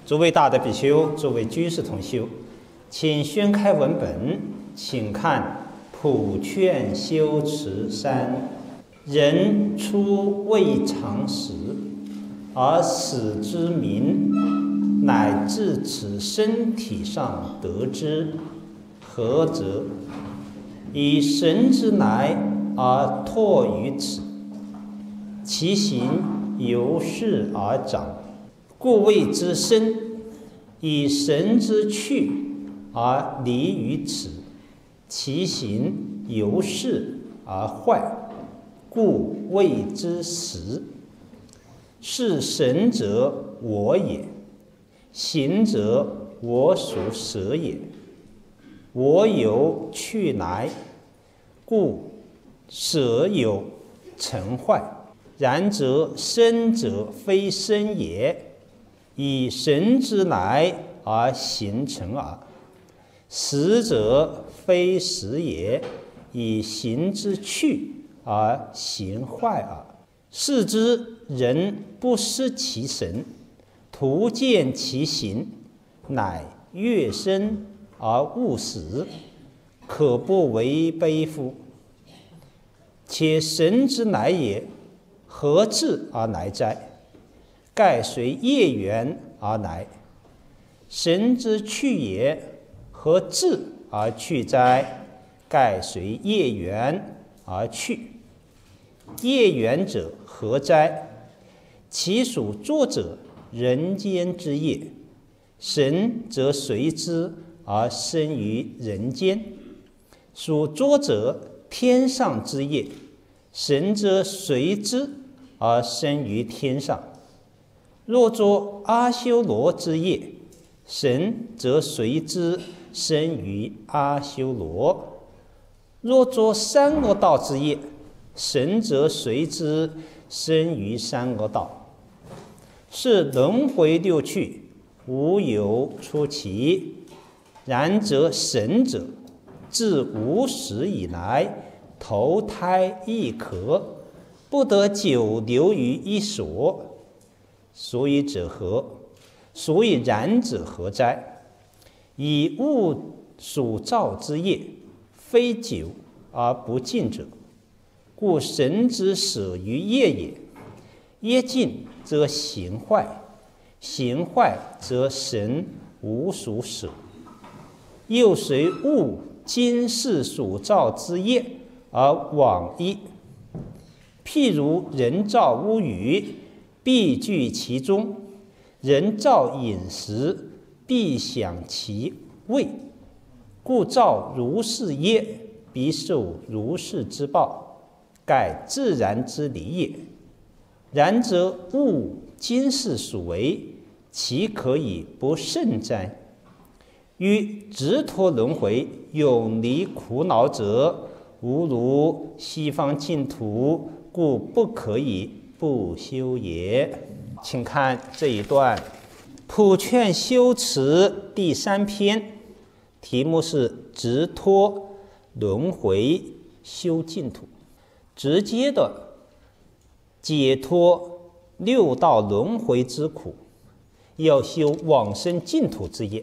诸位大德比丘，诸位居士同修，请宣开文本，请看普劝修持三。人初未尝识，而始之名，乃至此身体上得之，何则？以神之来而托于此，其形由是而长，故谓之身；以神之去而离于此，其形由是而坏，故谓之实。是神者我也，形者我属舍也。我有去来，故舍有成坏。然则身者非身也，以神之来而形成耳；实者非实也，以形之去而形坏耳。是之人不失其神，徒见其形，乃悦生而恶死，可不为悲乎？且神之来也，何至而来哉？盖随业缘而来。神之去也，何至而去哉？盖随业缘而去。业缘者何哉？其属作者人间之业，神则随之而生于人间；属作者天上之业，神则随之而生于天上。若作阿修罗之业，神则随之生于阿修罗；若作三恶道之业，神则随之生于三恶道。是轮回六趣，无有出奇。然则神者，自无始以来，投胎一壳，不得久留于一所。所以者何？所以然者何哉？以物属造之业，非久而不尽者，故神之舍于业也。业尽则形坏，形坏则神无属舍。又随物今世所造之业而往矣。譬如人造屋宇，必居其中；人造饮食，必享其味。故造如是业，必受如是之报，盖自然之理也。然则物今世所为，其可以不胜哉？于直脱轮回，永离苦恼者，无如西方净土，故不可以不修也。请看这一段普劝修持第3篇，题目是直脱轮回修净土，直接的解脱六道轮回之苦，要修往生净土之业。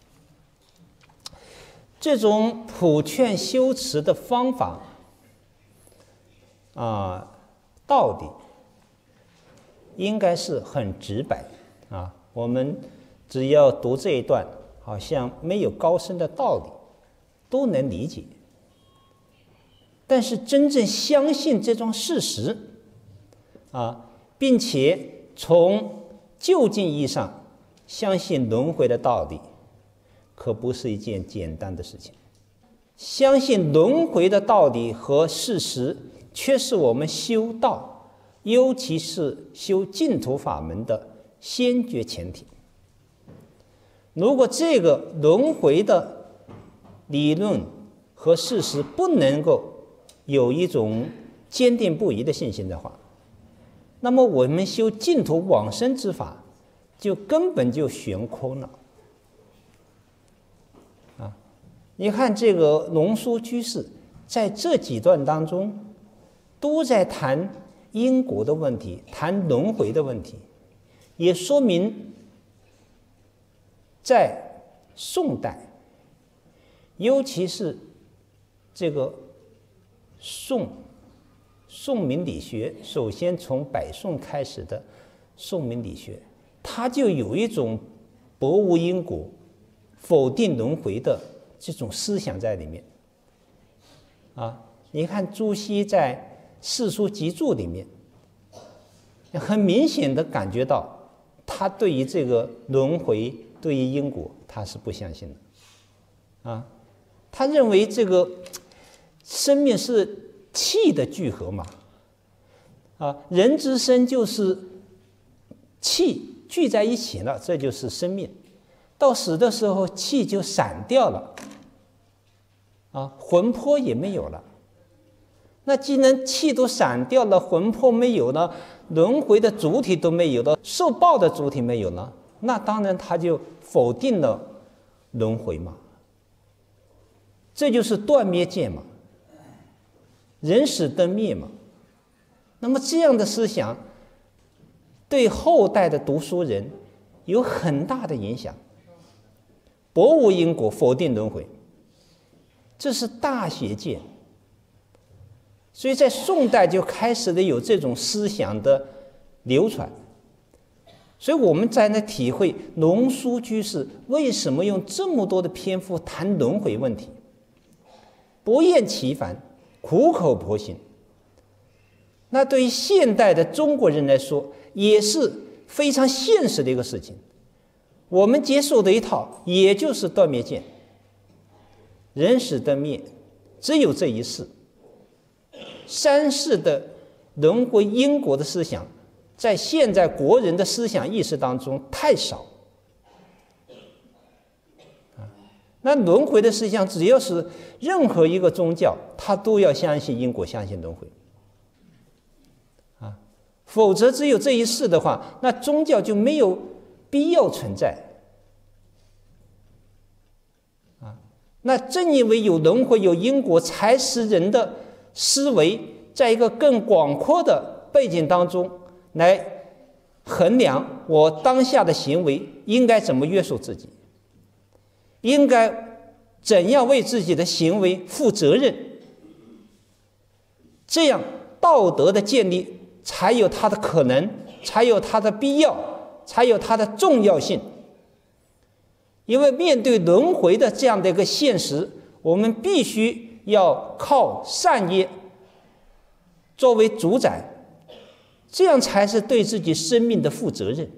这种普劝修持的方法道理应该是很直白我们只要读这一段，好像没有高深的道理，都能理解。但是真正相信这桩事实并且从究竟意义上相信轮回的道理，可不是一件简单的事情。相信轮回的道理和事实，却是我们修道，尤其是修净土法门的先决前提。如果这个轮回的理论和事实不能够有一种坚定不移的信心的话，那么我们修净土往生之法就根本就悬空了你看这个龙树居士在这几段当中都在谈因果的问题，谈轮回的问题，也说明在宋代，尤其是这个宋明理学，首先从北宋开始的宋明理学，它就有一种博无因果、否定轮回的这种思想在里面。你看朱熹在《四书集注》里面，很明显的感觉到，他对于这个轮回、对于因果，他是不相信的。他认为这个生命是气的聚合嘛，人之生就是气聚在一起了，这就是生命。到死的时候，气就散掉了，魂魄也没有了。那既然气都散掉了，魂魄没有了，轮回的主体都没有了，受报的主体没有了，那当然他就否定了轮回嘛。这就是断灭见嘛，人死灯灭嘛。那么这样的思想对后代的读书人有很大的影响。博无因果，否定轮回，这是大学见。所以在宋代就开始了有这种思想的流传。所以我们在那体会龙树居士为什么用这么多的篇幅谈轮回问题，不厌其烦，苦口婆心。那对于现代的中国人来说，也是非常现实的一个事情。我们接受的一套，也就是断灭见，人死灯灭，只有这一世。三世的轮回因果的思想，在现在国人的思想意识当中太少。那轮回的思想，只要是任何一个宗教，他都要相信因果，相信轮回。否则只有这一世的话，那宗教就没有必要存在。那正因为有轮回、有因果，才使人的思维在一个更广阔的背景当中来衡量我当下的行为应该怎么约束自己，应该怎样为自己的行为负责任，这样道德的建立才有它的可能，才有它的必要，才有它的重要性。因为面对轮回的这样的一个现实，我们必须要靠善业作为主宰，这样才是对自己生命的负责任。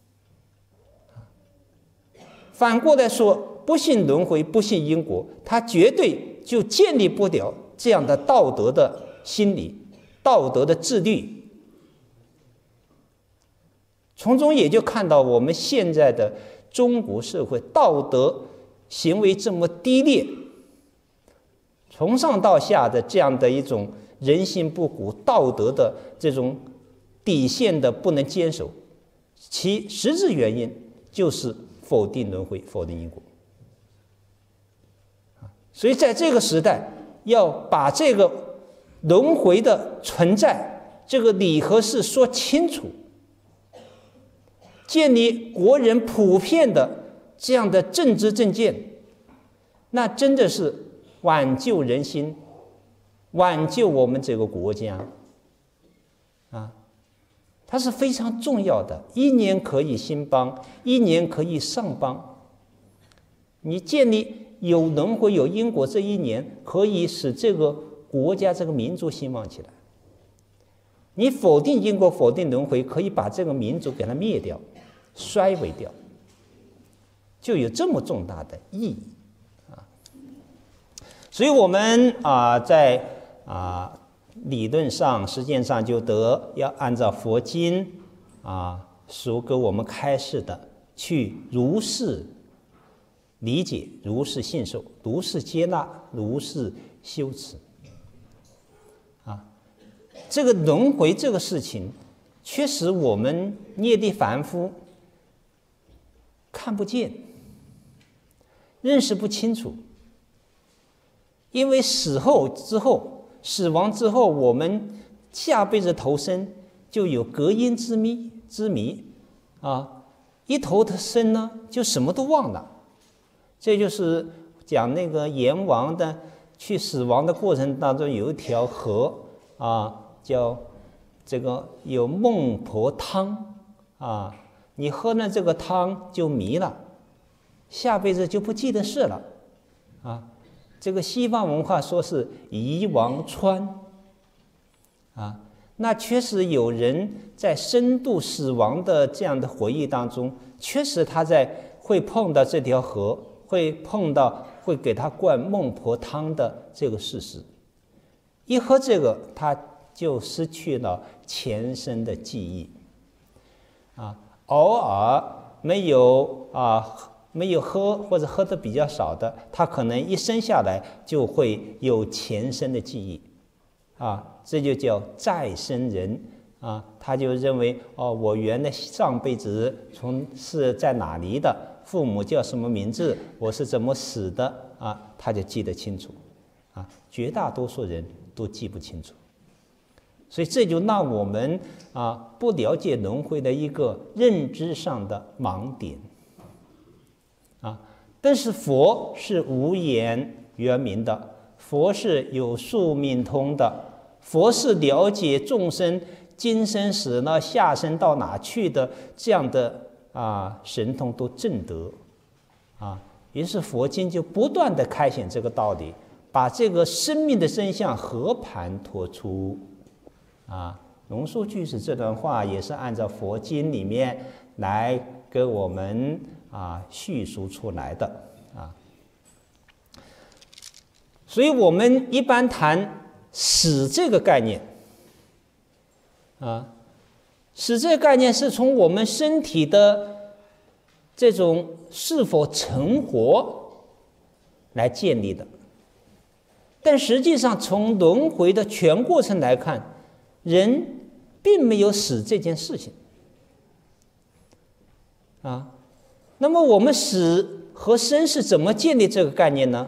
反过来说，不信轮回，不信因果，他绝对就建立不了这样的道德的心理、道德的自律。从中也就看到我们现在的中国社会道德行为这么低劣，从上到下的这样的一种人心不古、道德的这种底线的不能坚守，其实质原因就是否定轮回、否定因果。所以在这个时代，要把这个轮回的存在这个理和事说清楚，建立国人普遍的这样的正知正见，那真的是挽救人心，挽救我们这个国家它是非常重要的。一年可以兴邦，一年可以上邦。你建立有轮回有因果，这一年可以使这个国家这个民族兴旺起来。你否定因果，否定轮回，可以把这个民族给它灭掉、衰微掉，就有这么重大的意义所以我们在理论上、实践上就要按照佛经所给我们开示的，去如是理解、如是信受、如是接纳、如是修持这个轮回这个事情，确实我们业力凡夫看不见，认识不清楚。因为死亡之后，我们下辈子投生就有隔阴之谜一投的身呢，就什么都忘了。这就是讲那个阎王的去死亡的过程当中，有一条河啊，叫这个有孟婆汤啊，你喝了这个汤就迷了，下辈子就不记得事了啊。这个西方文化说是遗忘川啊，那确实有人在深度死亡的这样的回忆当中，确实他会碰到这条河，会碰到会给他灌孟婆汤的这个事实。一喝这个，他就失去了前生的记忆啊，偶尔没有喝或者喝的比较少的，他可能一生下来就会有前生的记忆啊，这就叫再生人啊。他就认为我原来上辈子是在哪里的，父母叫什么名字，我是怎么死的啊，他就记得清楚啊。绝大多数人都记不清楚，所以这就让我们不了解轮回的一个认知上的盲点啊。但是佛是无言圆明的，佛是有宿命通的，佛是了解众生今生死呢，下生到哪去的这样的神通都证得啊。于是佛经就不断的开显这个道理，把这个生命的真相和盘托出啊。龙树居士这段话也是按照佛经里面来给我们叙述出来的啊。所以我们一般谈死这个概念死这个概念是从我们身体的这种是否成活来建立的，但实际上从轮回的全过程来看，人并没有死这件事情那么我们死和生是怎么建立这个概念呢？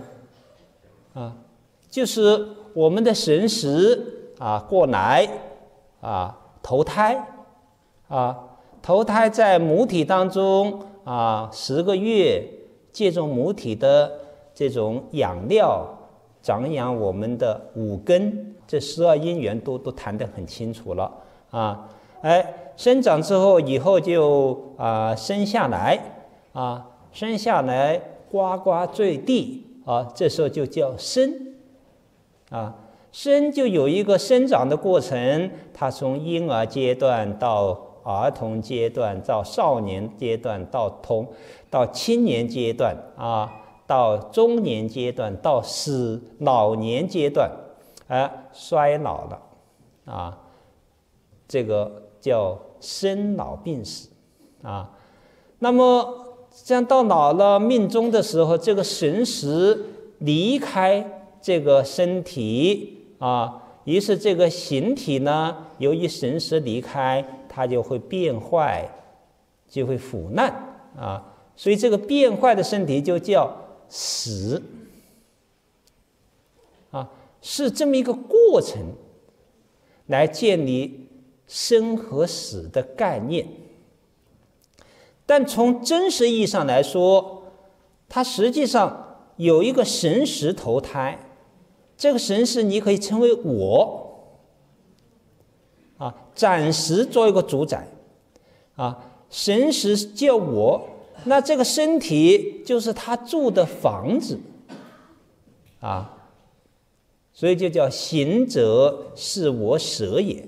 就是我们的神识过来投胎投胎在母体当中10个月，借助母体的这种养料长养我们的五根，这12因缘都谈得很清楚了生长之后以后就生下来生下来呱呱坠地这时候就叫生生就有一个生长的过程，它从婴儿阶段到儿童阶段，到少年阶段，到青年阶段到中年阶段，到老年阶段衰老了这个叫生老病死那么这样到老了命终的时候，这个神识离开这个身体于是这个形体呢，由于神识离开，它就会变坏，就会腐烂所以这个变坏的身体就叫死是这么一个过程来建立生和死的概念。但从真实意义上来说，它实际上有一个神识投胎，这个神识你可以称为我暂时做一个主宰神识叫我，那这个身体就是他住的房子所以就叫行者是我舍也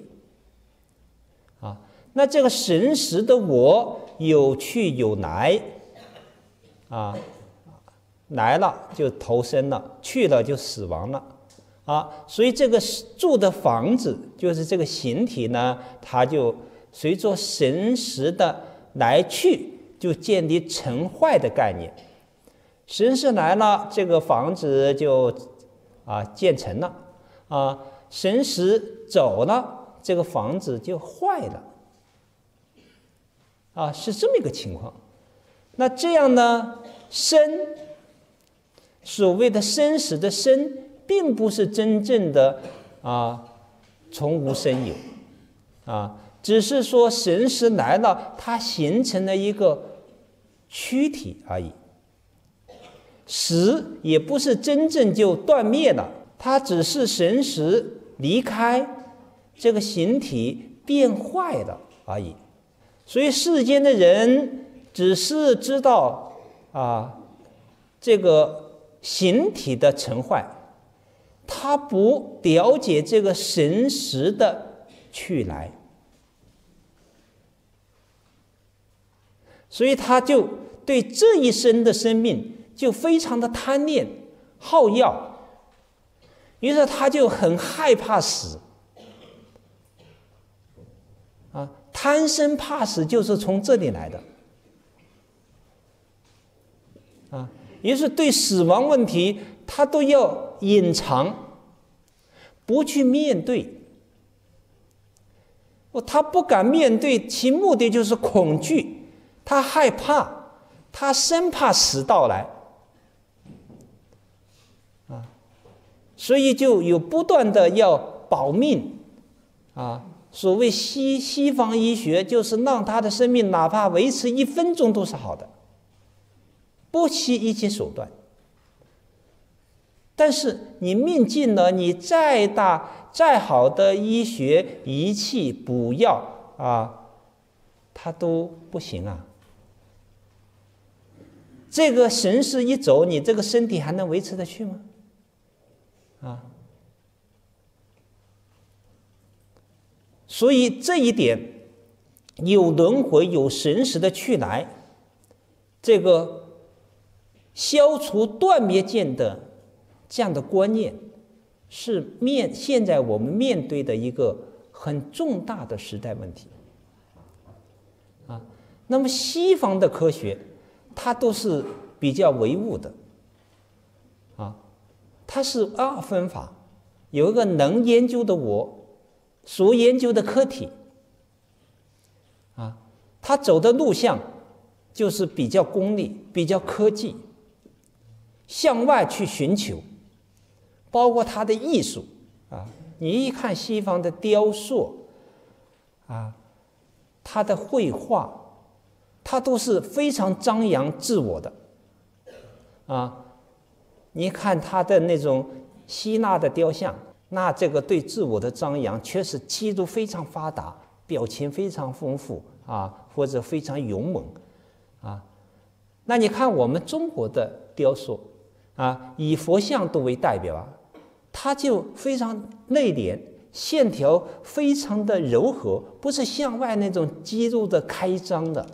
那这个神识的我有去有来来了就投生了，去了就死亡了所以这个住的房子就是这个形体呢，它就随着神识的来去就建立成坏的概念。神识来了，这个房子就建成了神识走了，这个房子就坏了是这么一个情况。那这样呢，生所谓的生死的生，并不是真正的从无生有只是说神识来了，它形成了一个躯体而已。死也不是真正就断灭了，它只是神识离开这个形体变坏了而已。所以世间的人只是知道这个形体的成坏，他不了解这个神识的去来，所以他就对这一生的生命就非常的贪恋好要，于是他就很害怕死贪生怕死就是从这里来的于是对死亡问题他都要隐藏，不去面对。他不敢面对，其目的就是恐惧，他害怕，他生怕死到来所以就有不断的要保命所谓西方医学就是让他的生命哪怕维持1分钟都是好的，不惜一切手段。但是你命尽了，你再大再好的医学仪器补药它都不行这个神识一走，你这个身体还能维持得去吗？所以这一点有轮回有神识的去来，这个消除断灭见的这样的观念是现在我们面对的一个很重大的时代问题那么西方的科学它都是比较唯物的它是2分法，有一个能研究的我，所研究的客体它走的路向就是比较功利，比较科技，向外去寻求，包括它的艺术你一看西方的雕塑它的绘画，它都是非常张扬自我的你看它的那种希腊的雕像，那这个对自我的张扬确实肌肉非常发达，表情非常丰富或者非常勇猛那你看我们中国的雕塑以佛像都为代表它就非常内敛，线条非常的柔和，不是向外那种肌肉的开张的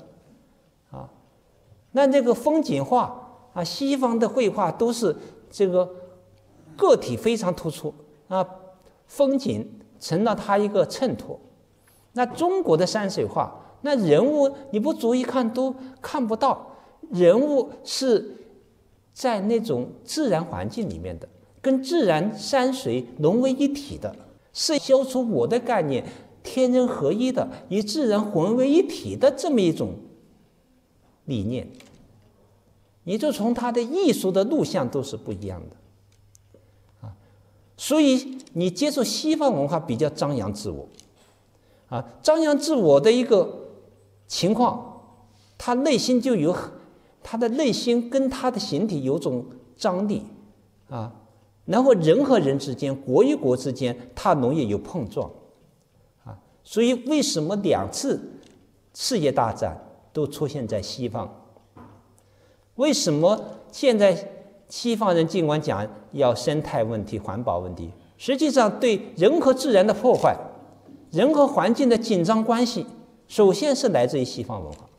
那这个风景画西方的绘画都是这个个体非常突出风景成了它一个衬托。那中国的山水画，那人物你不注意看都看不到，人物是在那种自然环境里面的，跟自然山水融为一体的，是消除我的概念，天人合一的，与自然混为一体的这么一种理念。你就从它的艺术的路向都是不一样的所以你接触西方文化比较张扬自我张扬自我的一个情况，他内心就有他的内心跟他的形体有种张力然后人和人之间，国与国之间，它容易有碰撞所以为什么2次世界大战都出现在西方？为什么现在西方人尽管讲要生态问题、环保问题，实际上对人和自然的破坏、人和环境的紧张关系，首先是来自于西方文化。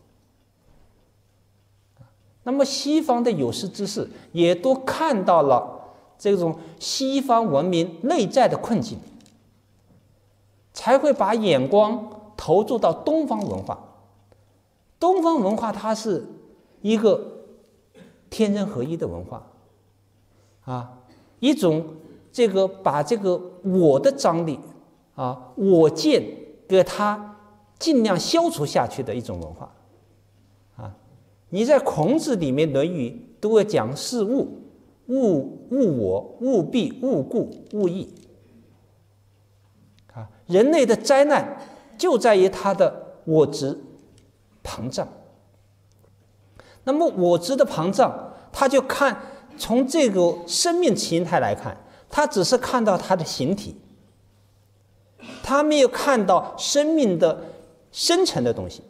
那么西方的有识之士也都看到了这种西方文明内在的困境，才会把眼光投注到东方文化。东方文化它是一个天人合一的文化一种这个把这个我的张力我见给它尽量消除下去的一种文化你在孔子里面《论语》都会讲事物，物我，物必，物故，物异人类的灾难就在于他的我执膨胀。 那么我执的膨胀，他就看从这个生命形态来看，他只是看到它的形体，他没有看到生命的深层的东西。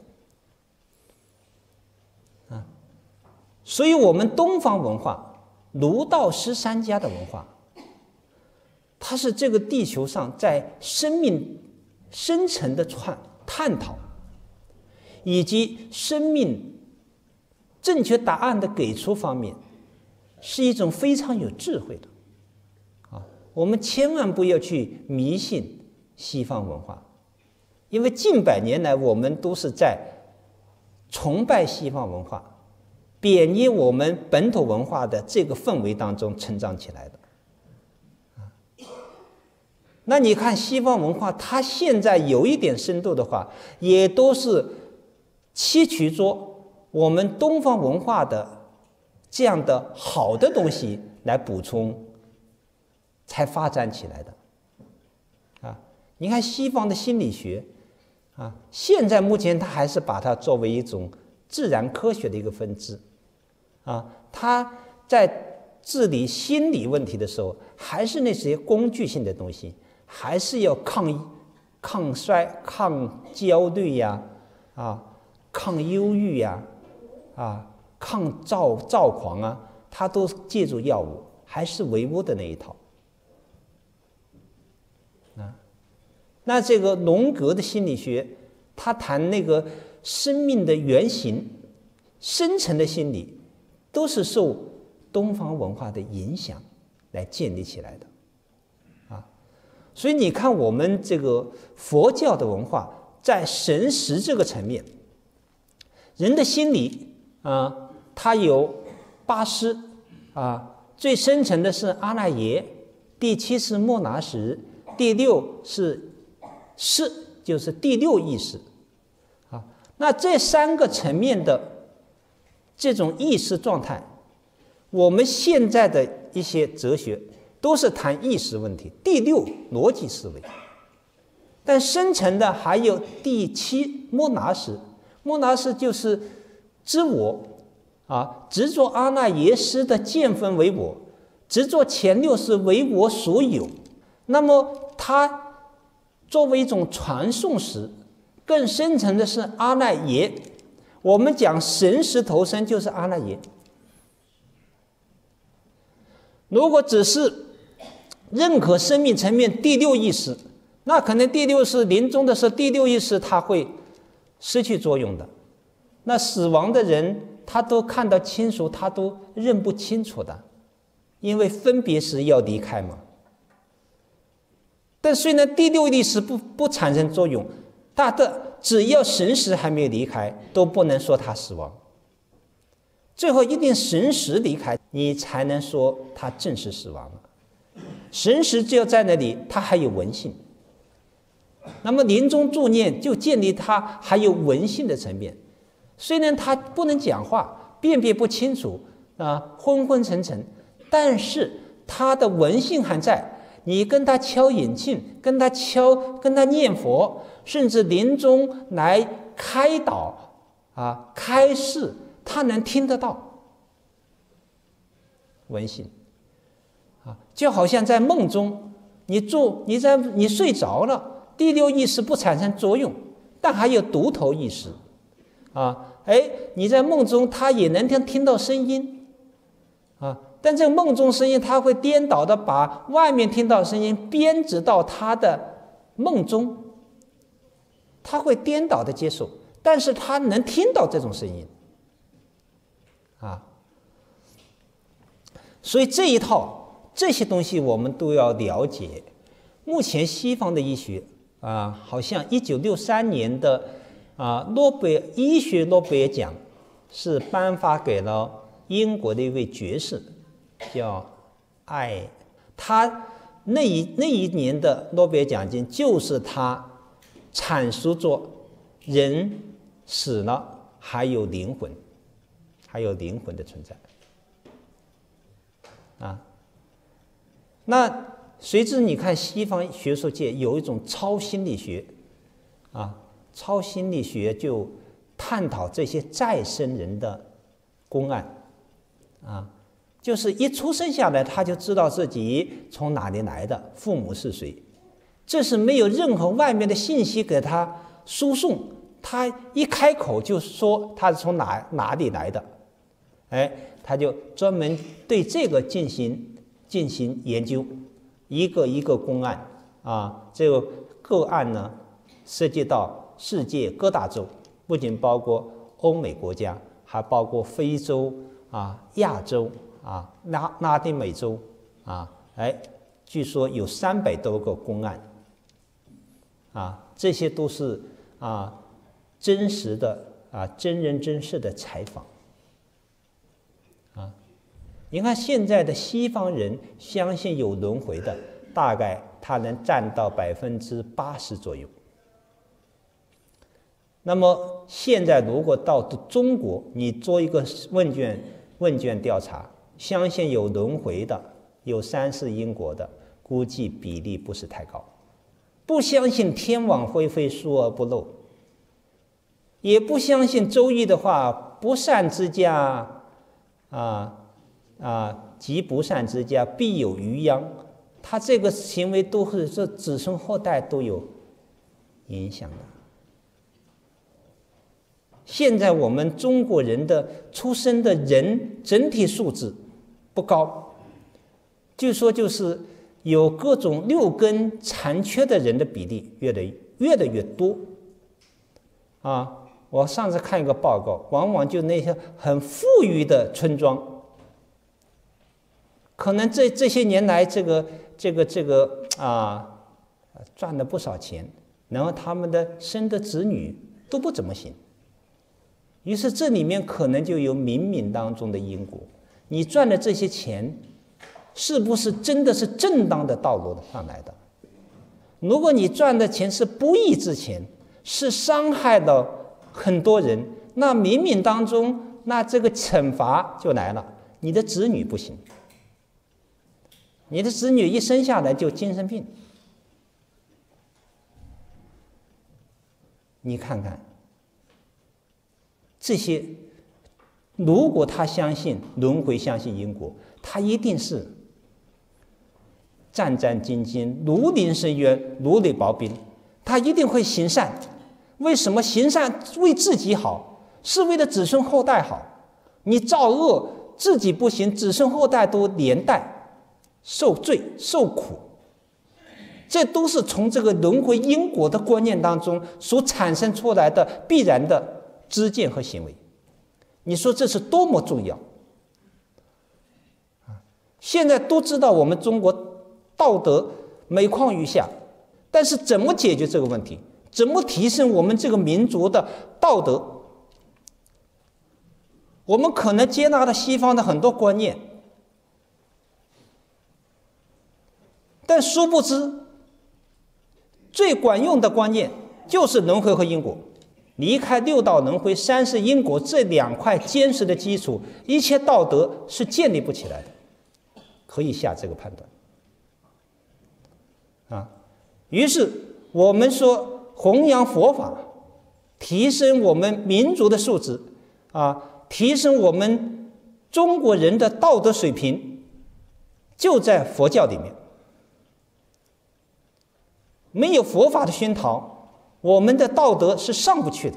所以我们东方文化，儒道释三家的文化，它是这个地球上在生命深层的探讨，以及生命正确答案的给出方面，是一种非常有智慧的。我们千万不要去迷信西方文化，因为近百年来我们都是在崇拜西方文化，贬义我们本土文化的这个氛围当中成长起来的。那你看西方文化，它现在有一点深度的话，也都是吸取着我们东方文化的这样的好的东西来补充，才发展起来的。你看西方的心理学，现在目前它还是把它作为一种自然科学的一个分支。它在治理心理问题的时候，还是那些工具性的东西，还是要抗衰、抗焦虑呀，抗忧郁呀，抗躁狂啊，它都借助药物，还是唯物的那一套。那这个荣格的心理学，他谈那个生命的原型、深层的心理，都是受东方文化的影响来建立起来的。所以你看我们这个佛教的文化，在神识这个层面，人的心理它有8识最深层的是阿赖耶，第7是末那识，第6是识，就是第6意识。那这3个层面的这种意识状态，我们现在的一些哲学都是谈意识问题，第6逻辑思维。但深层的还有第7末那识，末那识就是知我执着阿赖耶识的见分为我，执着前6识为我所有。那么它作为一种传送识，更深层的是阿赖耶。我们讲神识投生就是阿赖耶。如果只是认可生命层面第6意识，那可能第6是临终的时候，第6意识它会失去作用的。那死亡的人他都看到清楚，他都认不清楚的，因为分别时要离开嘛。但虽然第6意识不产生作用，但只要神识还没有离开，都不能说他死亡。最后一定神识离开，你才能说他正式死亡了。神识只有在那里，他还有闻性。那么临终助念就建立他还有闻性的层面。虽然他不能讲话，辨别不清楚昏昏沉沉，但是他的闻性还在。你跟他敲引磬，跟他念佛，甚至临终来开导开示，他能听得到闻性就好像在梦中，你睡着了，第6意识不产生作用，但还有独头意识你在梦中他也能听到声音但这个梦中声音他会颠倒的把外面听到的声音编织到他的梦中，他会颠倒的接受，但是他能听到这种声音所以这一套这些东西我们都要了解。目前西方的医学好像1963年的医学诺贝尔奖是颁发给了英国的一位爵士，叫他那一年的诺贝尔奖金就是他阐述着人死了还有灵魂的存在那随之你看西方学术界有一种超心理学超心理学就探讨这些再生人的公案啊，就是一出生下来他就知道自己从哪里来的，父母是谁，这是没有任何外面的信息给他输送，他一开口就说他是从哪里来的，他就专门对这个进行研究，一个一个公案啊，这个个案呢涉及到世界各大洲，不仅包括欧美国家，还包括非洲啊、亚洲啊、拉丁美洲啊，据说有300多个公案啊，这些都是真实的真人真事的采访啊。你看现在的西方人相信有轮回的，大概他能占到80%左右。那么现在如果到中国，你做一个问卷调查，相信有轮回的，有3世因果的，估计比例不是太高。不相信天网恢恢，疏而不漏，也不相信周易的话，不善之家及不善之家必有余殃，他这个行为都是这子孙后代都有影响的。现在我们中国人的出生的人整体素质不高，据说就是有各种6根残缺的人的比例越来越多啊！我上次看一个报告，往往就那些很富裕的村庄，可能这些年来这个赚了不少钱，然后他们的生的子女都不怎么行。于是这里面可能就有冥冥当中的因果，你赚的这些钱是不是真的是正当的道路上来的？如果你赚的钱是不义之钱，是伤害到很多人，那冥冥当中那这个惩罚就来了，你的子女不行，你的子女一生下来就精神病，你看看这些，如果他相信轮回，相信因果，他一定是战战兢兢，如临深渊，如履薄冰，他一定会行善。为什么行善？为自己好，是为了子孙后代好。你造恶，自己不行，子孙后代都连带受罪受苦，这都是从这个轮回因果的观念当中所产生出来的必然的知见和行为。你说这是多么重要！现在都知道我们中国道德每况愈下，但是怎么解决这个问题？怎么提升我们这个民族的道德？我们可能接纳了西方的很多观念，但殊不知最管用的观念就是轮回和因果。离开6道轮回、3世因果这2块坚实的基础，一切道德是建立不起来的，可以下这个判断于是我们说弘扬佛法，提升我们民族的素质提升我们中国人的道德水平，就在佛教里面。没有佛法的熏陶，我们的道德是上不去的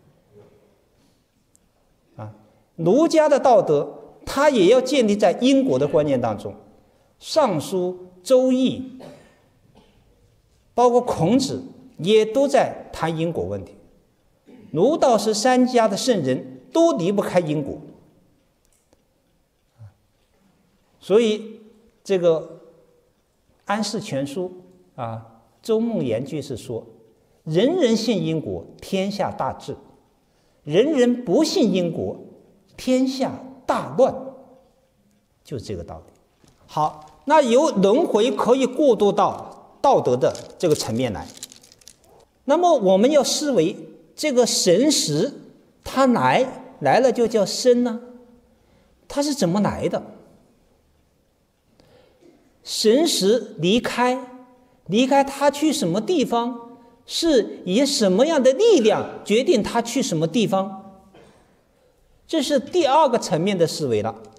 儒家的道德它也要建立在因果的观念当中，尚书、周易包括孔子也都在谈因果问题，儒道是3家的圣人都离不开因果。所以这个安世全书周梦岩居士说，人人信因果，天下大治；人人不信因果，天下大乱。就是这个道理。好，那由轮回可以过渡到道德的这个层面来。那么我们要思维这个神识，它来了就叫生呢，它是怎么来的？神识离开他去什么地方，是以什么样的力量决定他去什么地方？ 这是第二个层面的思维了。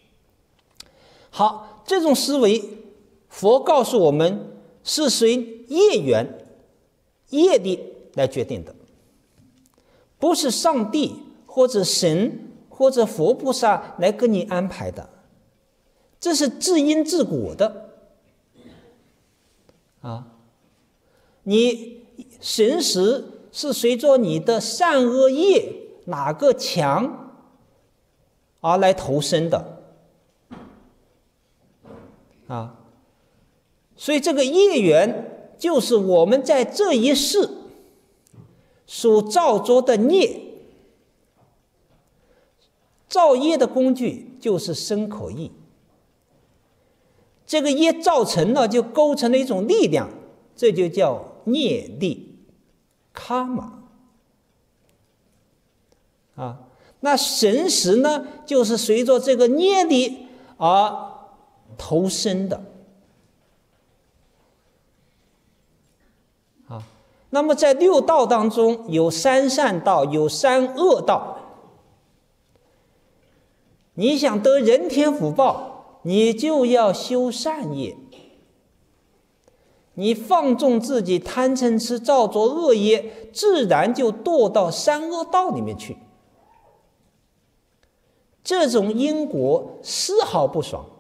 好，这种思维，佛告诉我们是随业缘、业力来决定的，不是上帝或者神或者佛菩萨来给你安排的，这是自因自果的你神识是随着你的善恶业哪个强而来投生的所以这个业缘就是我们在这一世所造作的孽，造业的工具就是身口意，这个业造成了就构成了一种力量，这就叫业力卡玛那神识呢，就是随着这个业力而投生的那么在六道当中有三善道，有三恶道。你想得人天福报，你就要修善业。你放纵自己贪嗔痴造作恶业，自然就堕到三恶道里面去。这种因果丝毫不爽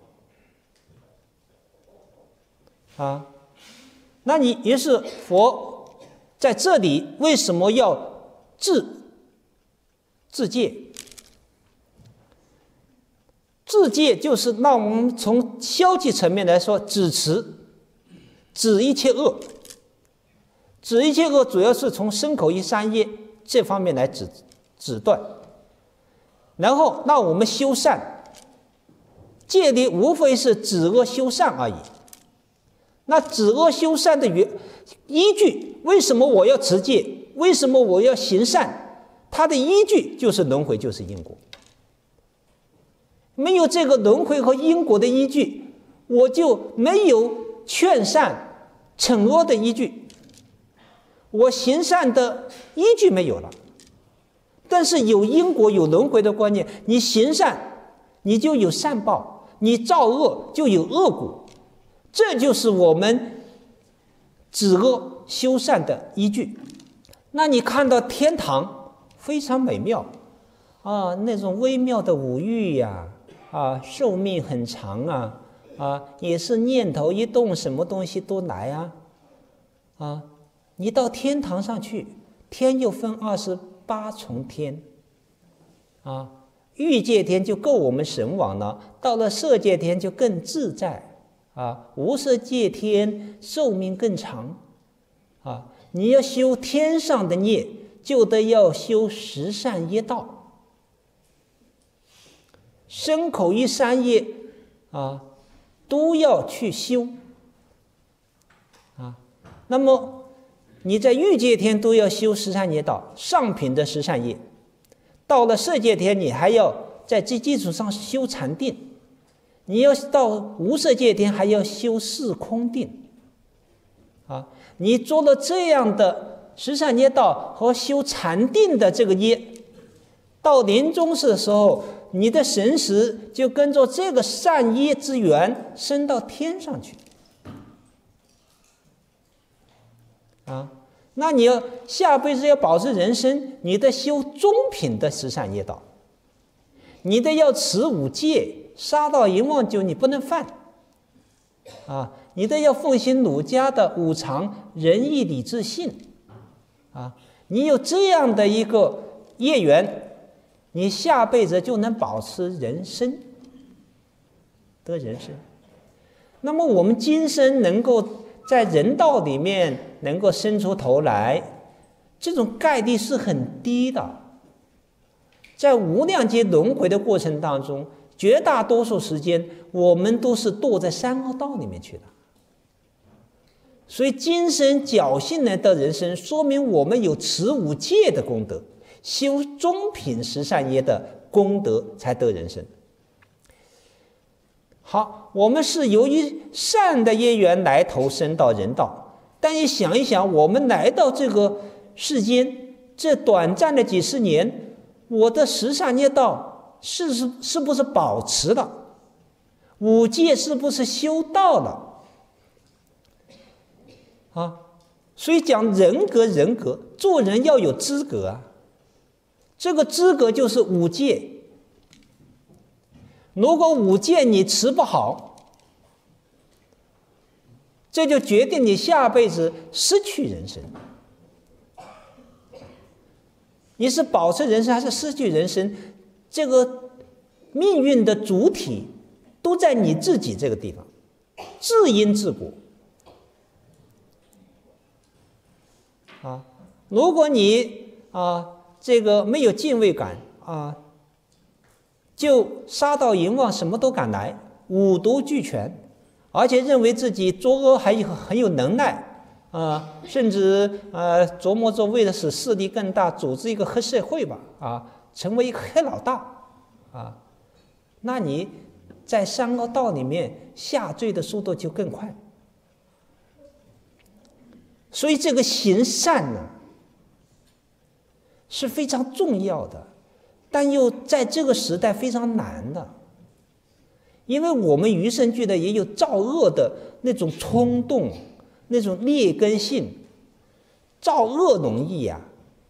那你于是佛在这里为什么要自戒？自戒就是让我们从消极层面来说，止一切恶。止一切恶主要是从身口意三业这方面来止断，然后让我们修善。戒律无非是止恶修善而已。那止恶修善的依据，为什么我要持戒？为什么我要行善？它的依据就是轮回，就是因果。没有这个轮回和因果的依据，我就没有劝善惩恶的依据，我行善的依据没有了。但是有因果有轮回的观念，你行善你就有善报，你造恶就有恶果，这就是我们止恶修善的依据。那你看到天堂非常美妙那种微妙的五欲呀寿命很长也是念头一动什么东西都来你到天堂上去，天又分28重天欲界天就够我们神往了，到了色界天就更自在无色界天寿命更长你要修天上的业，就得要修十善业道，身口意三业都要去修那么你在欲界天都要修十善业道，上品的十善业，到了色界天你还要在这基础上修禅定，你要到无色界天还要修四空定你做了这样的十善业道和修禅定的这个业，到临终时的时候，你的神识就跟着这个善业之源升到天上去那你要下辈子要保持人生，你得修中品的十善业道，你得要持五戒，杀盗淫妄酒你不能犯你得要奉行儒家的五常仁义礼智信你有这样的一个业缘，你下辈子就能保持人生，得人生。那么我们今生能够在人道里面能够伸出头来，这种概率是很低的。在无量劫轮回的过程当中，绝大多数时间我们都是堕在三恶道里面去的。所以今生侥幸能得人生，说明我们有持五戒的功德，修中品十善业的功德才得人生。好，我们是由于善的业缘来投生到人道，但你想一想，我们来到这个世间这短暂的几十年， 我的十善业道是不是保持了？五戒是不是修到了？啊，所以讲人格，做人要有资格啊。这个资格就是五戒。如果五戒你持不好，这就决定你下辈子失去人生。你是保持人生还是失去人生，这个命运的主体都在你自己这个地方，自因自果。啊，如果你这个没有敬畏感啊，就杀盗淫妄什么都敢来，五毒俱全，而且认为自己作恶还很有能耐。甚至琢磨着为了使势力更大，组织一个黑社会吧，成为一个黑老大，那你在三恶道里面下坠的速度就更快。所以这个行善呢是非常重要的，但又在这个时代非常难的，因为我们与生俱来也有造恶的那种冲动。那种劣根性，造恶容易呀，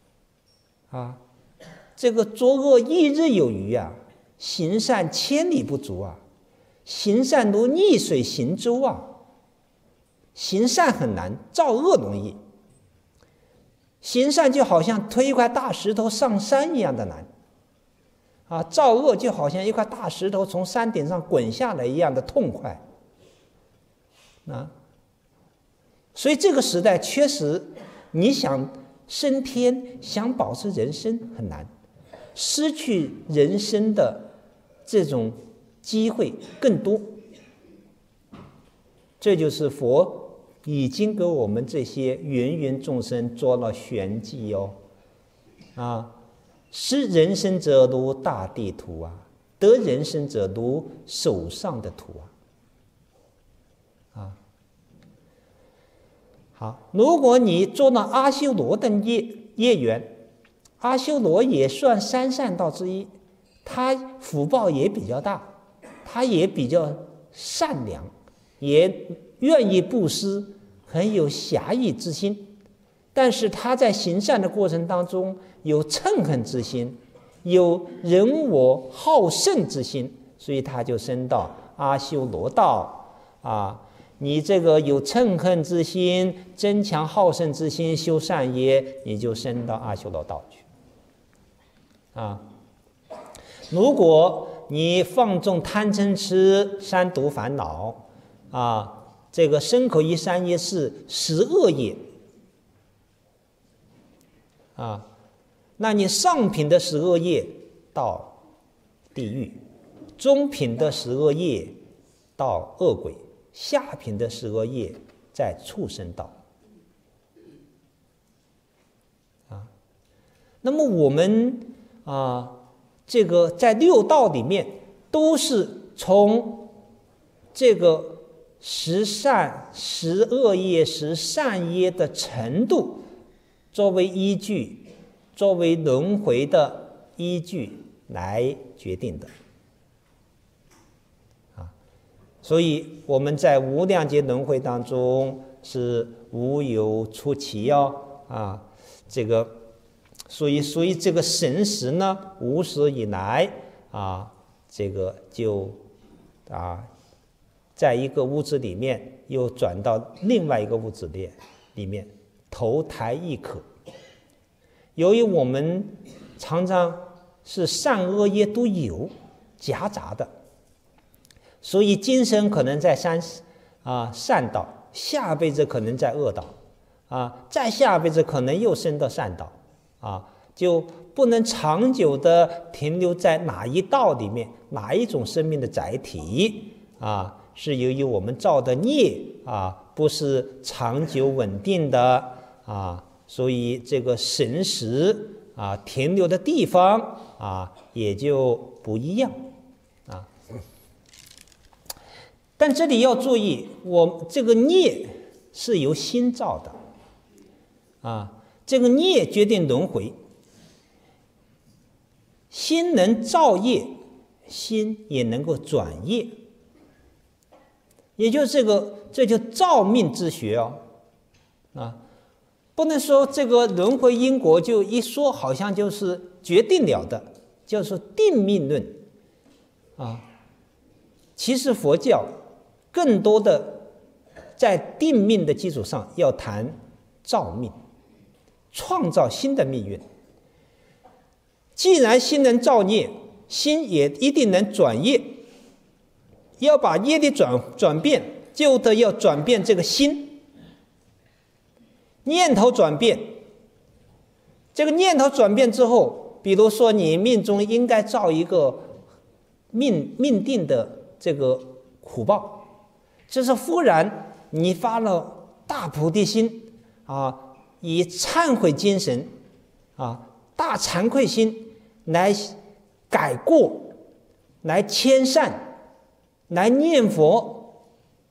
这个作恶一日有余啊，行善千里不足啊，行善如逆水行舟啊，行善很难，造恶容易。行善就好像推一块大石头上山一样的难，造恶就好像一块大石头从山顶上滚下来一样的痛快，所以这个时代确实，你想升天，想保持人生很难，失去人生的这种机会更多。这就是佛已经给我们这些芸芸众生做了玄机失人生者如大地图啊，得人生者如手上的图好，如果你做到阿修罗的业缘，阿修罗也算三善道之一，他福报也比较大，他也比较善良，也愿意布施，很有侠义之心。但是他在行善的过程当中有嗔恨之心，有人我好胜之心，所以他就升到阿修罗道你这个有嗔恨之心，增强好胜之心，修善业，你就升到阿修罗道去如果你放纵贪嗔痴三毒烦恼这个身口意三业是十恶业那你上品的十恶业到地狱，中品的十恶业到恶鬼，下品的十恶业在畜生道那么我们这个在六道里面都是从这个十善、十恶业、十善业的程度作为依据，作为轮回的依据来决定的所以我们在无量劫轮回当中是无有出期这个所以这个神识呢，无始以来这个就在一个屋子里面又转到另外一个屋子里面投胎亦可。由于我们常常是善恶业都有夹杂的，所以今生可能在善道，下辈子可能在恶道再下辈子可能又升到善道就不能长久的停留在哪一道里面，哪一种生命的载体是由于我们造的孽不是长久稳定的所以这个神识停留的地方也就不一样但这里要注意，我这个孽是由心造的这个孽决定轮回心能造业，心也能够转业，也就是这就造命之学不能说这个轮回因果就一说好像就是决定了的，叫做定命论其实佛教更多的在定命的基础上要谈造命，创造新的命运。既然心能造业，心也一定能转业，要把业力转变，就得要转变这个心。念头转变，这个念头转变之后，比如说你命中应该造一个命定的这个苦报，就是忽然你发了大菩提心以忏悔精神大惭愧心来改过，来谦善，来念佛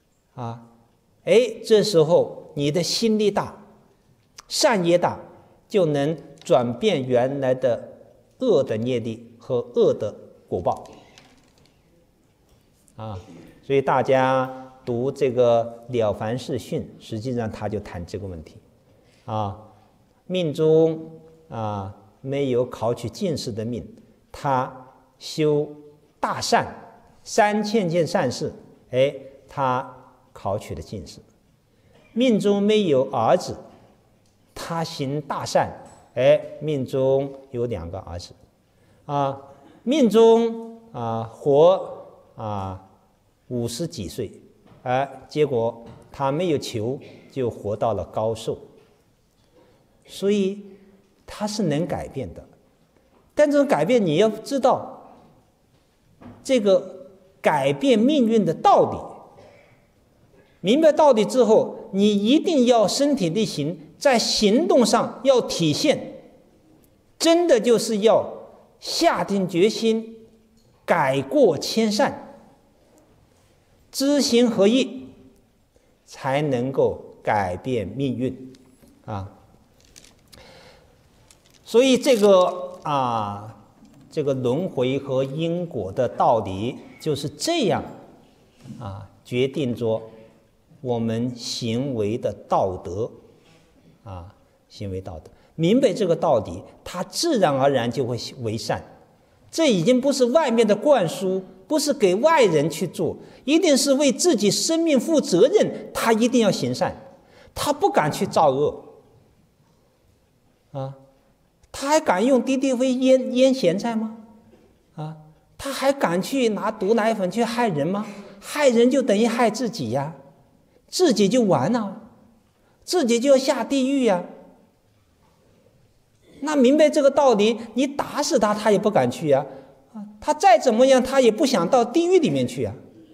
这时候你的心力大，善业大，就能转变原来的恶的业力和恶的果报所以大家读这个《了凡四训》，实际上他就谈这个问题命中没有考取进士的命，他修大善3000件善事，他考取了进士。命中没有儿子，他行大善，命中有2个儿子命中活50几岁，结果他没有求，就活到了高寿。所以他是能改变的，但这种改变你要知道这个改变命运的道理。明白道理之后，你一定要身体力行，在行动上要体现，真的就是要下定决心改过迁善，知行合一，才能够改变命运所以这个轮回和因果的道理就是这样决定着我们行为的道德行为道德。明白这个道理，它自然而然就会为善。这已经不是外面的灌输，不是给外人去做，一定是为自己生命负责任，他一定要行善，他不敢去造恶他还敢用敌敌畏腌咸菜吗他还敢去拿毒奶粉去害人吗？害人就等于害自己呀，自己就完了，自己就要下地狱呀。那明白这个道理，你打死他，他也不敢去呀他再怎么样，他也不想到地狱里面去呀。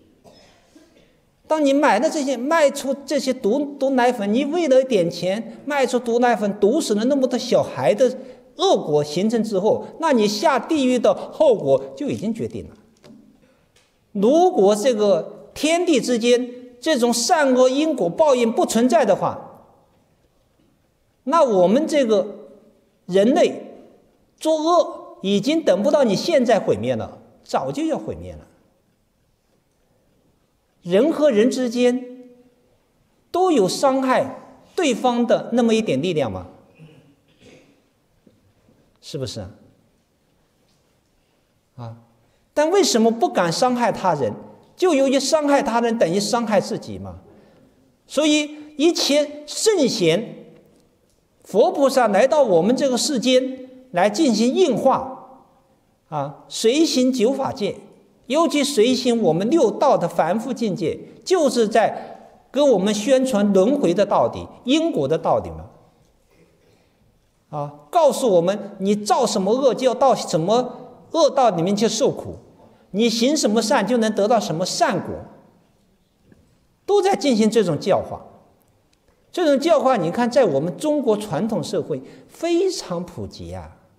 当你卖出这些毒奶粉，你为了一点钱卖出毒奶粉，毒死了那么多小孩的恶果形成之后，那你下地狱的后果就已经决定了。如果这个天地之间这种善恶因果报应不存在的话，那我们这个人类作恶已经等不到你现在毁灭了，早就要毁灭了。人和人之间都有伤害对方的那么一点力量吗？是不是但为什么不敢伤害他人？就由于伤害他人等于伤害自己嘛。所以一切圣贤佛菩萨来到我们这个世间来进行应化随行九法界，尤其随行我们六道的凡夫境界，就是在给我们宣传轮回的道理，因果的道理嘛告诉我们你造什么恶就要到什么恶道里面去受苦，你行什么善就能得到什么善果，都在进行这种教化。这种教化你看在我们中国传统社会非常普及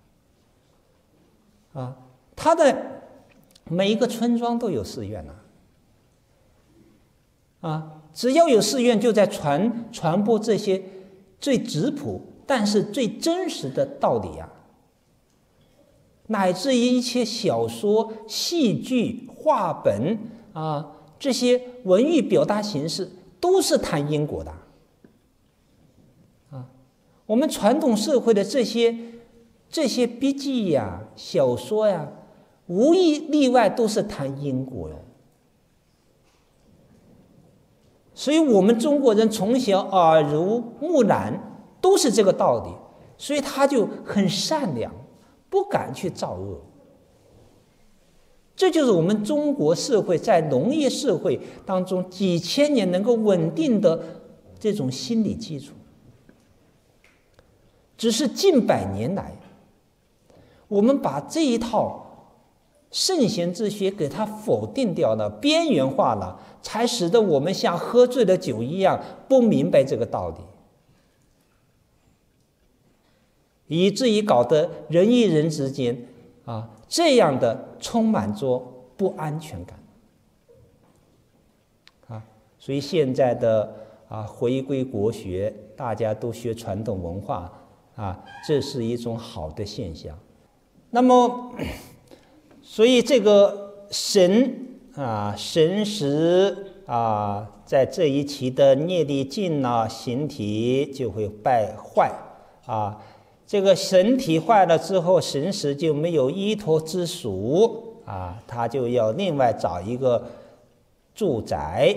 它的每一个村庄都有寺院只要有寺院就在传播这些最质朴但是最真实的道理乃至于一些小说、戏剧、画本这些文艺表达形式都是谈因果的我们传统社会的这些笔记呀、小说呀，无一例外都是谈因果哟。所以我们中国人从小耳濡目染，都是这个道理，所以他就很善良，不敢去造恶。这就是我们中国社会在农业社会当中几千年能够稳定的这种心理基础。只是近百年来，我们把这一套圣贤之学给它否定掉了，边缘化了，才使得我们像喝醉了酒一样不明白这个道理，以至于搞得人与人之间这样的充满着不安全感所以现在的回归国学，大家都学传统文化这是一种好的现象。那么所以这个神识在这一期的业力尽了，形体就会败坏这个神体坏了之后，神识就没有依托之属他就要另外找一个住宅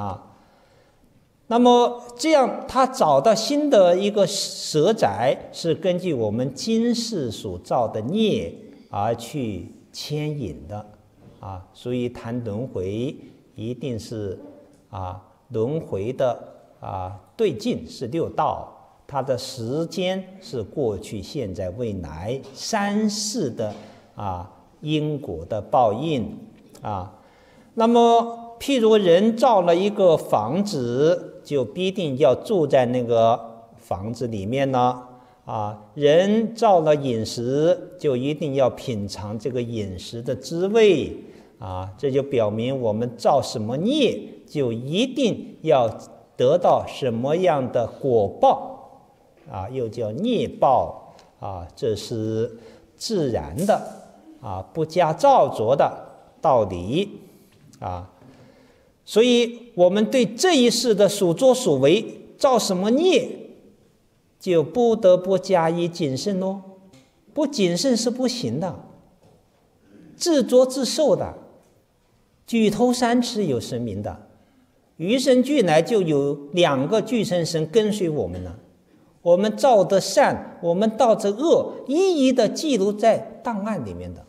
那么这样他找到新的一个舍宅，是根据我们今世所造的孽而去牵引的所以谈轮回一定是轮回的对境是六道，它的时间是过去、现在、未来三世的因果的报应那么譬如人造了一个房子，就必定要住在那个房子里面呢人造了饮食，就一定要品尝这个饮食的滋味这就表明我们造什么孽，就一定要得到什么样的果报又叫孽报这是自然的不加造作的道理所以我们对这一世的所作所为造什么孽，就不得不加以谨慎咯，不谨慎是不行的，自作自受的。举头三尺有神明的，与生俱来就有2个俱生神跟随我们了。我们造的善，我们造的恶，一一的记录在档案里面的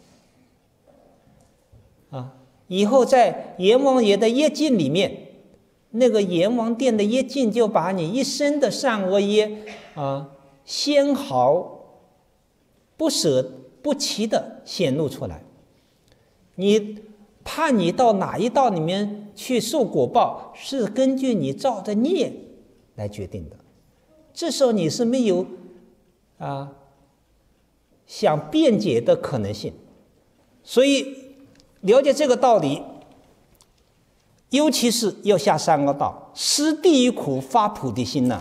以后在阎王爷的业镜里面，那个阎王殿的业镜就把你一生的善恶业纤毫不舍不弃的显露出来。你判你到哪一道里面去受果报，是根据你造的孽来决定的。这时候你是没有想辩解的可能性。所以了解这个道理，尤其是要下三恶道，施地狱苦，发菩提心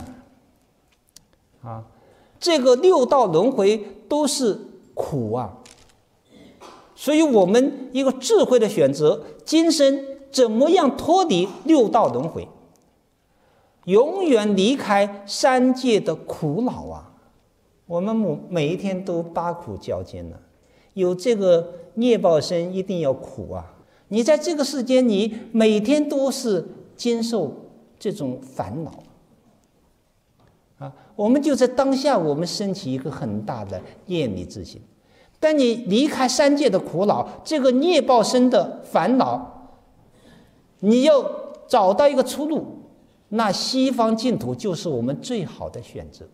这个6道轮回都是苦所以我们一个智慧的选择，今生怎么样脱离6道轮回，永远离开3界的苦恼我们每一天都八苦交煎了，有这个业报身一定要苦你在这个世间，你每天都是经受这种烦恼我们就在当下，我们升起一个很大的业力自信。但你离开3界的苦恼，这个业报身的烦恼，你要找到一个出路，那西方净土就是我们最好的选择。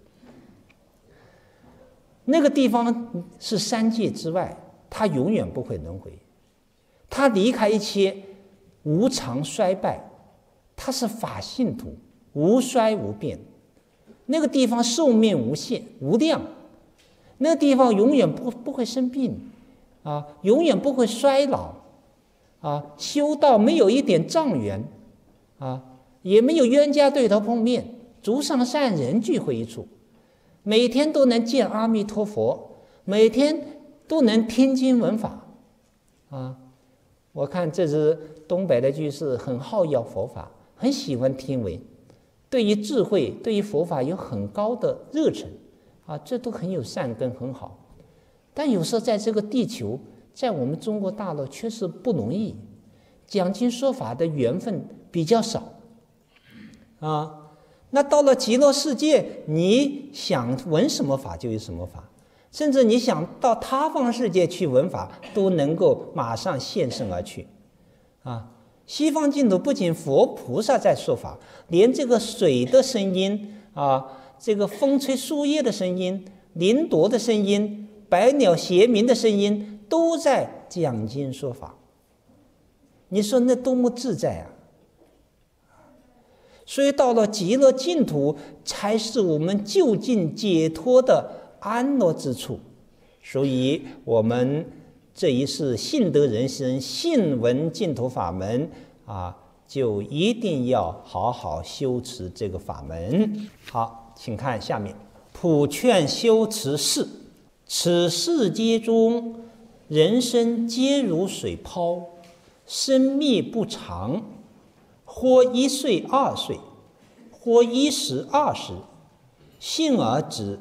那个地方是3界之外，它永远不会轮回，它离开一切无常衰败，它是法性土，无衰无变。那个地方寿命无限无量，那个地方永远不会生病永远不会衰老修道没有一点障缘也没有冤家对头碰面，诸上善人聚会一处，每天都能见阿弥陀佛，每天都能听经闻法啊。我看这是东北的居士，很好要佛法，很喜欢听闻，对于智慧、对于佛法有很高的热忱啊，这都很有善根，很好。但有时候在这个地球，在我们中国大陆确实不容易，讲经说法的缘分比较少啊。那到了极乐世界，你想闻什么法就有什么法，甚至你想到他方世界去闻法，都能够马上现身而去啊。西方净土不仅佛菩萨在说法，连这个水的声音啊，这个风吹树叶的声音，林朵的声音，百鸟谐鸣的声音，都在讲经说法。你说那多么自在啊！所以到了极乐净土，才是我们究竟解脱的安乐之处。所以我们这一世信得人生，信闻净土法门啊，就一定要好好修持这个法门。好，请看下面，普劝修持是：此世界中，人生皆如水泡，生命不长，或1岁2岁，或1时2时，幸而止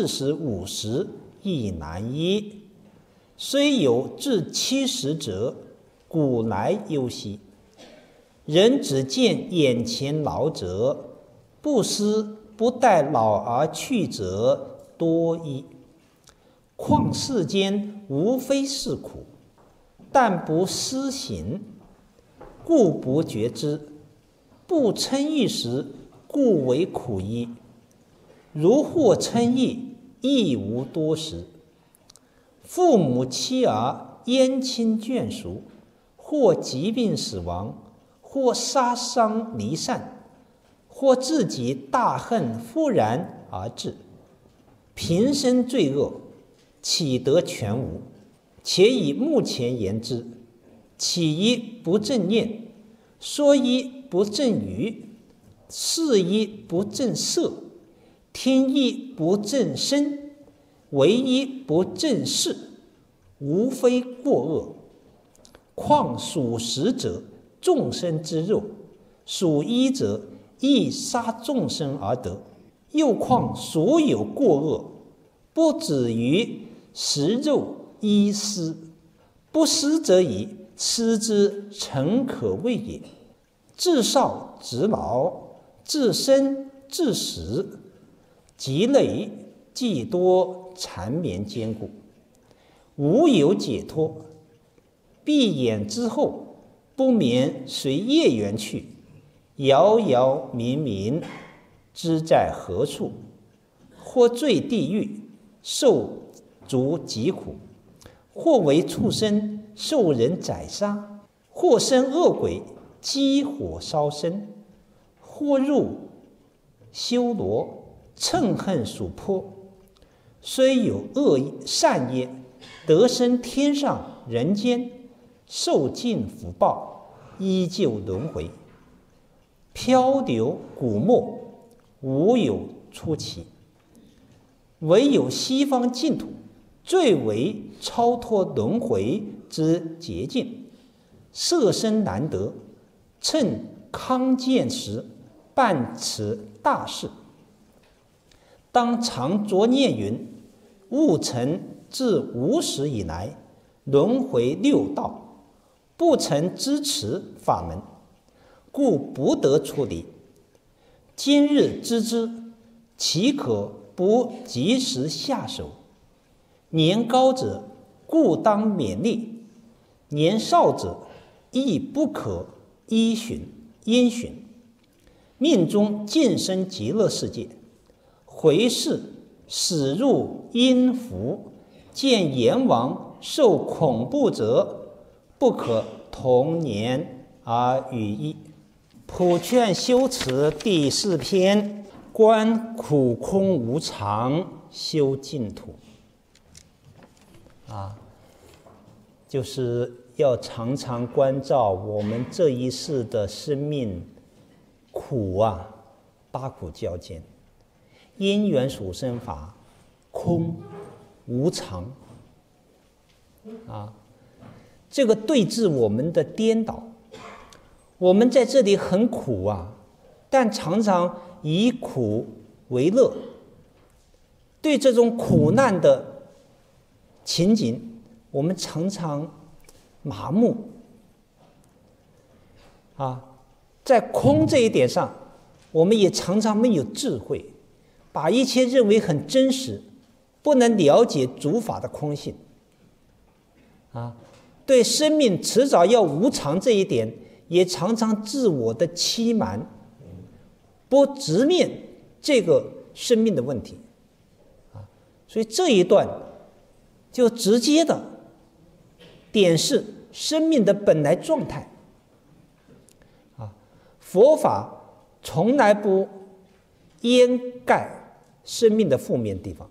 40、50，亦难也。虽有至70者，古来忧兮。人只见眼前老者，不思不待老而去者多矣。况世间无非是苦，但不思行，故不觉之；不称意时，故为苦矣。如或称意，亦无多时。父母妻儿姻亲眷属，或疾病死亡，或杀伤离散，或自己大恨忽然而至，平生罪恶，岂得全无？且以目前言之，起一不正念，说一不正语，事一不正色，听一不正声，为一不正事，无非过恶。况属食者，众生之肉；属衣者，亦杀众生而得。又况所有过恶，不止于食肉衣食，不食者已，吃之诚可畏也。自少至老，自生至死，极累既多，缠绵坚固，无有解脱。闭眼之后，不免随业缘去，遥遥冥冥，知在何处？或坠地狱，受足疾苦；或为畜生，受人宰杀；或生恶鬼，激火烧身；或入修罗，乘恨属泼。虽有恶善业，得生天上人间，受尽福报，依旧轮回，漂流古没，无有出期。唯有西方净土，最为超脱轮回之捷径，色身难得，趁康健时办此大事。当常着念云：吾曾自无始以来，轮回六道，不曾知持法门，故不得出离。今日知之，岂可不及时下手？年高者，故当勉励；年少者，亦不可因循。命中晋升极乐世界，回世死入阴府，见阎王受恐怖者，不可同年而语意。普劝修持第4篇，观苦空无常，修净土。就是要常常关照我们这一世的生命苦啊，八苦交煎，因缘所生法空无常啊，这个对治我们的颠倒。我们在这里很苦啊，但常常以苦为乐。对这种苦难的情景，我们常常麻木啊。在空这一点上，我们也常常没有智慧，把一切认为很真实，不能了解诸法的空性啊。对生命迟早要无常这一点，也常常自我的欺瞒，不直面这个生命的问题啊。所以这一段就直接的点示生命的本来状态啊。佛法从来不掩盖生命的负面地方，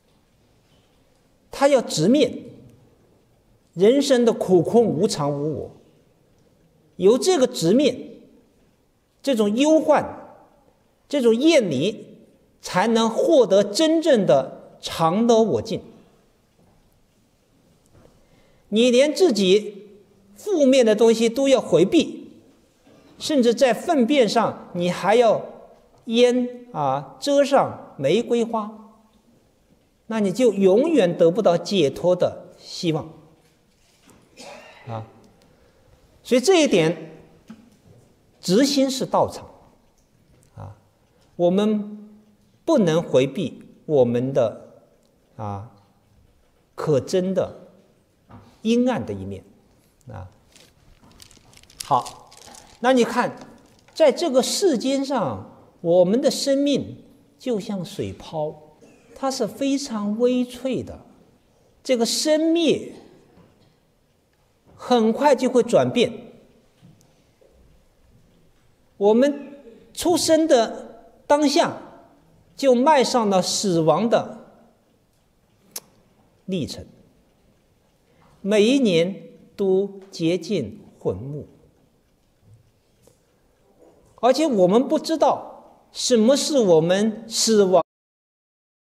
它要直面人生的苦空无常无我，由这个直面，这种忧患，这种厌离，才能获得真正的常乐我净。你连自己负面的东西都要回避，甚至在粪便上你还要遮上玫瑰花，那你就永远得不到解脱的希望啊。所以这一点，直心是道场啊，我们不能回避我们的可憎的阴暗的一面啊。好，那你看，在这个世间上，我们的生命就像水泡，它是非常微脆的，这个生灭很快就会转变。我们出生的当下，就迈上了死亡的历程，每一年都接近坟墓，而且我们不知道什么是我们死亡